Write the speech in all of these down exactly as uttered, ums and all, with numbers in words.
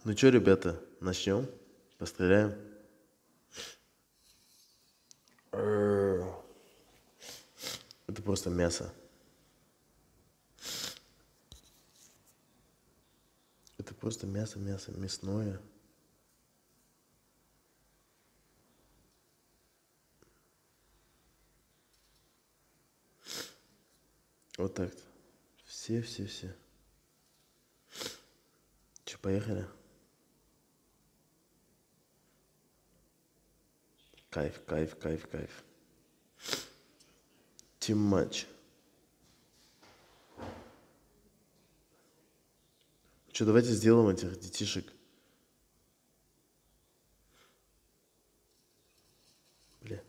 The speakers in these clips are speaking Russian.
Ну что, ребята, начнем? Постреляем? Это просто мясо. Это просто мясо, мясо, мясное. Вот так-то. Все, все, все. Че, поехали? Кайф, кайф, кайф, кайф. Too much. Че, давайте сделаем этих детишек. Бля.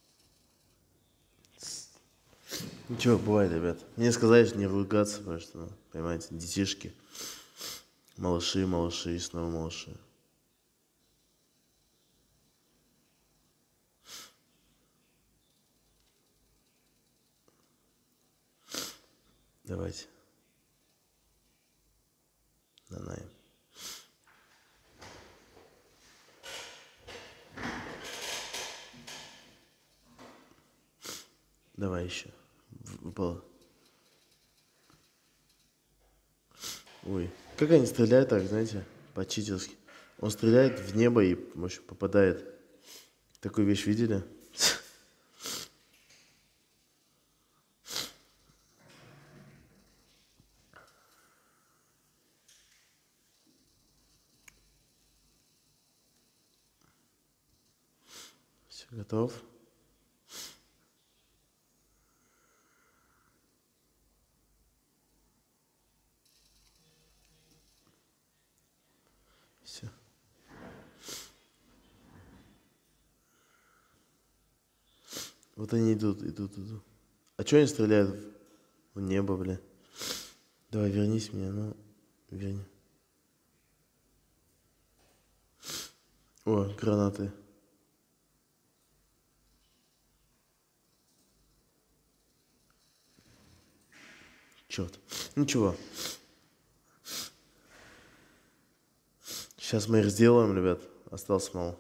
Ничего, бывает, ребят. Мне сказали, что не ругаться, потому что, ну, понимаете, детишки. Малыши, малыши и снова малыши. Давайте. Нанай. Давай еще. Выпало. Ой, как они стреляют так, знаете, по-читерски. Он стреляет в небо и, в общем, попадает. Такую вещь видели? Все, готов? Все. Вот они идут, идут, идут. А что они стреляют в небо, бля? Давай, вернись мне, ну, верни. О, гранаты. Черт. Ничего. Сейчас мы их сделаем, ребят. Осталось мало.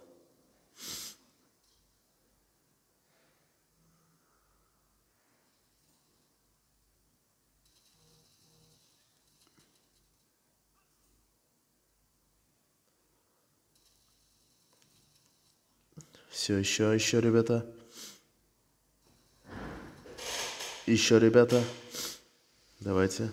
Все, еще, еще, ребята. Еще, ребята. Давайте.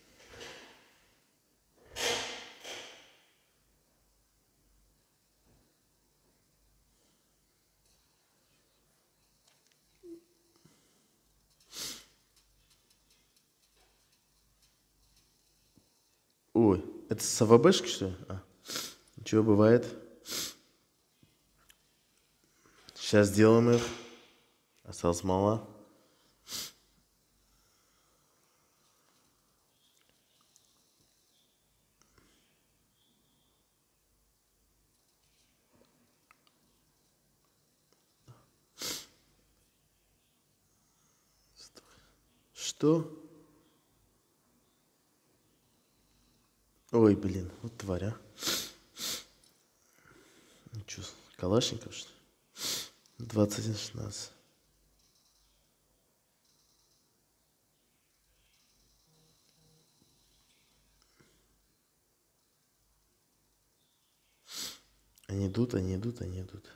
Ой, это с АВБшки, что ли? А. Ничего, бывает. Сейчас сделаем их. Осталось мало. Что? Ой, блин, вот тварь, а. Ну что, Калашников, что ли? двадцать один шестнадцать. Они идут, они идут, они идут.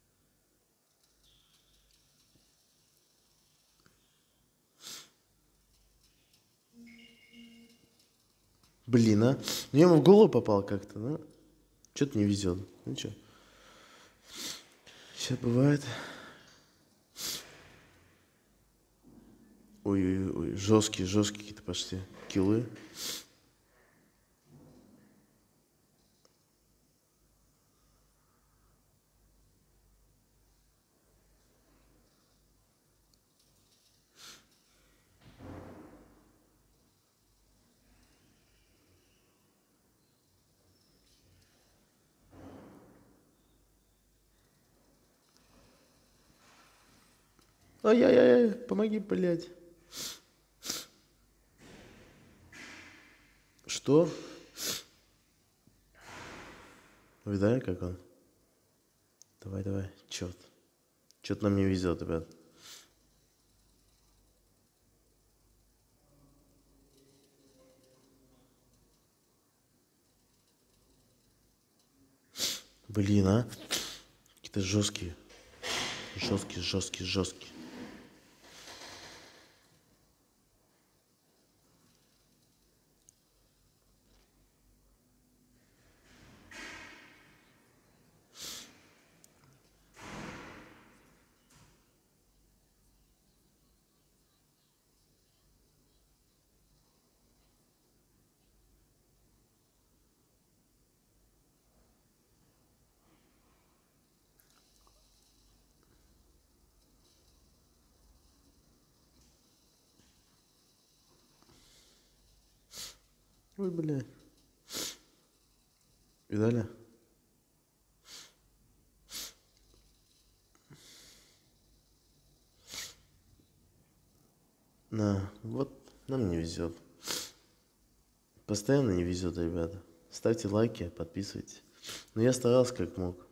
Блин, а? Ну, я ему в голову попал как-то, ну. Что-то не везет. Ну что? Сейчас бывает. Ой-ой-ой, жесткие, жесткие какие-то пошли киллы. Ай-яй-яй, помоги, блядь. Что? Видали, как он? Давай, давай. Черт. Что-то нам не везет, ребят. Блин, а? Какие-то жесткие. Жесткие, жесткие, жесткие. Ой, бля. Видали? На, вот нам не везет. Постоянно не везет, ребята. Ставьте лайки, подписывайтесь. Но я старался как мог.